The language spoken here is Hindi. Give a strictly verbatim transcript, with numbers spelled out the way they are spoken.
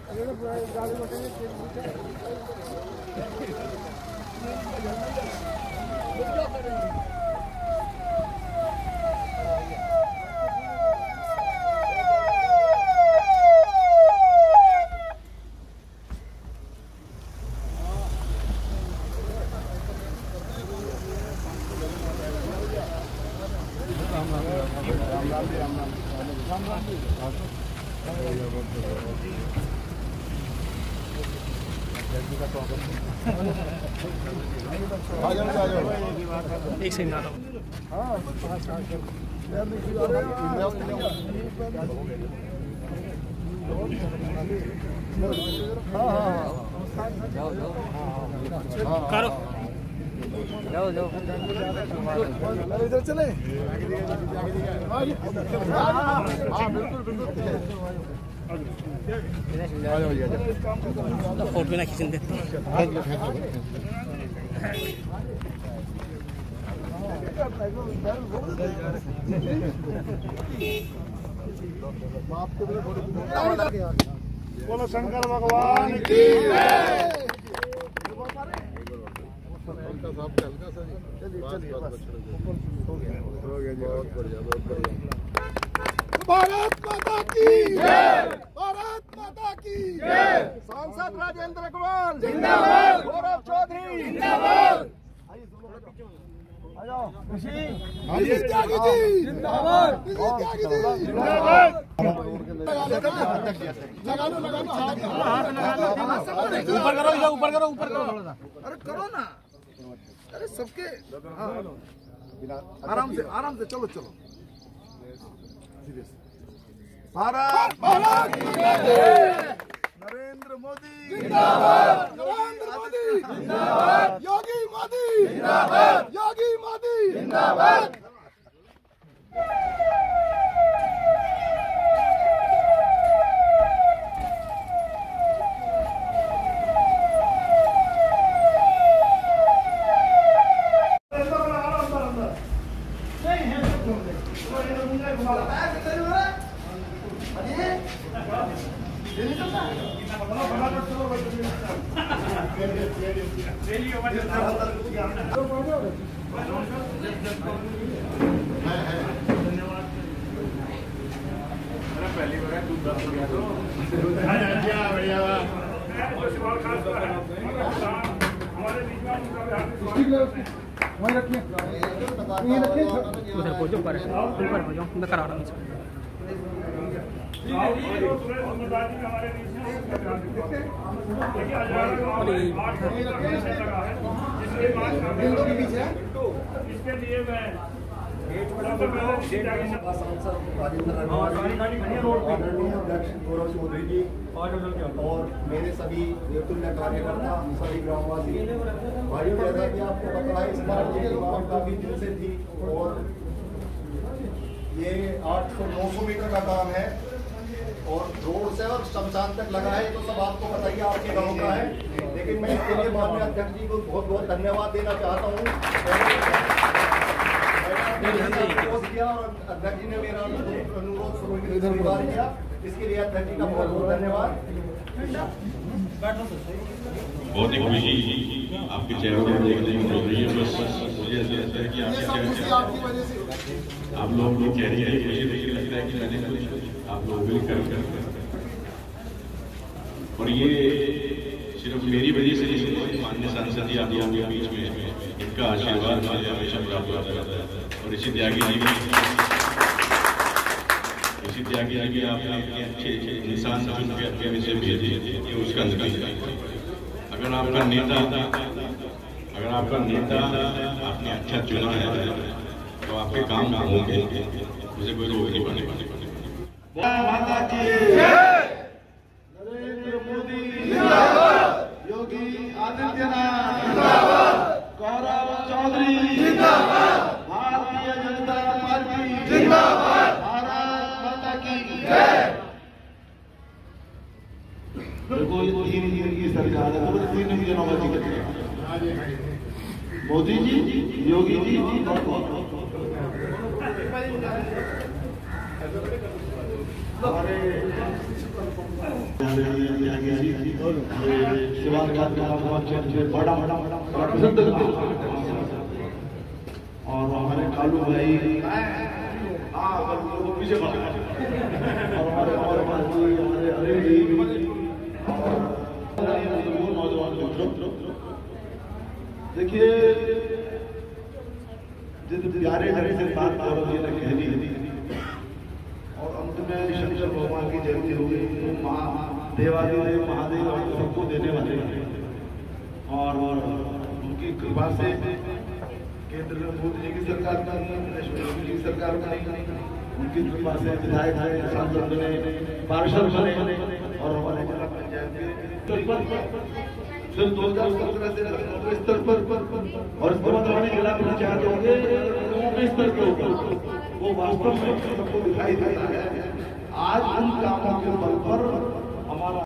एक सेकंड आ रहा हूँ। करो जाओ जाओ इधर चले। हाँ बिल्कुल बिल्कुल फोटो ना खींच दे। बोलो शंकर भगवान की भारत माता की भारत माता की सांसद राजेंद्र अग्रवाल जिंदाबाद, गौरव चौधरी जिंदाबाद, त्यागी जी जिंदाबाद, त्यागी जी जिंदाबाद। ऊपर करो ऊपर करो ऊपर करो अरे करो ना, अरे सबके आराम से आराम से चलो चलो। भारत भारत नरेंद्र मोदी जिंदाबाद, नरेंद्र मोदी जिंदाबाद, योगी मोदी जिंदाबाद, योगी मोदी जिंदाबाद। पहली बार दूध दस हो गया तो बढ़िया बढ़िया हमारे बीच में वहीं रखिए वहीं रखिए उधर पहुंचो ऊपर ऊपर पहुंचो मैं करा रहा हूं इसके लिए मैं सांसद राजेंद्र अग्रवाल गौरव चौधरी जी और मेरे सभी नेतृत्व कार्यकर्ता, सभी ग्रामवासी भाइयों, जैसा कि आपको पता है इस बार ये मांग काफी दिन से थी और ये आठ सौ नौ सौ मीटर का काम है और रोड से और शमशान तक लगा है, तो सब आपको पता ही आपके गाँव का है। लेकिन मैं इसके लिए माननीय अध्यक्ष जी को बहुत बहुत धन्यवाद देना चाहता हूँ। अध्यक्ष जी ने मेरा अनुरोध स्वीकार किया, इसके लिए अध्यक्ष जी का बहुत बहुत धन्यवाद। बहुत ही खुशी आपके चेहरों पर देखने को मिल रही है। बस मुझे ऐसा लगता है कि आपके आप लोग ये कह रही है, मुझे देखिए लगता है कि मैंने कुछ आप लोग मिलकर कर और ये सिर्फ मेरी वजह से नहीं, माननीय सांसद जी आप लोगों के बीच में इनका आशीर्वाद मुझे हमेशा प्राप्त होता रहता है। और इसी त्यागी जी भी इसी त्यागी जी भी आपने इतने अच्छे अच्छे इंसान चुन के अपने विषय भेजे, ये उसका नतीजा है। अगर आपका नेता अगर आपका नेता आपने अच्छा चुना है तो आपके काम होंगे, मुझे कोई रोक नहीं पाने पाने माता की नरेंद्र मोदी जिंदाबाद, योगी आदित्यनाथ जिंदाबाद, गौरव चौधरी जिंदाबाद, भारतीय जनता पार्टी जिंदाबाद, भारत माता की जय। देखो ये तीन की सरकार है, तो तीन जनों का टिकट मोदी जी, योगी जी हमारे हमारे त्यागी जी शिवान का बड़ा बड़ा पसंद और हमारे कालू भाई पीछे और हमारे हमारे हमारे अरे जी नौजवान मित्रों, देखिए जिस प्यारे ढंग से बात गौरव जी ने कह दी और अंत में शंकर भगवान की जयंती हो गई, महा देवादिदेव महादेव और सबको देने वाले हैं और उनकी कृपा से केंद्र में मोदी जी की सरकार का प्रदेश में योगी जी की सरकार का उनकी कृपा से विधायक है, सांसद बने, पार्षद बने और हमारे जिला पंचायत के सिर्फ दो हजार सत्रह से लखनऊ स्तर पर और इसके बाद हमारे जिला पंचायत होंगे स्तर के ऊपर वो वास्तव में सबको दिखाई देता है। आज उन कामों के बल पर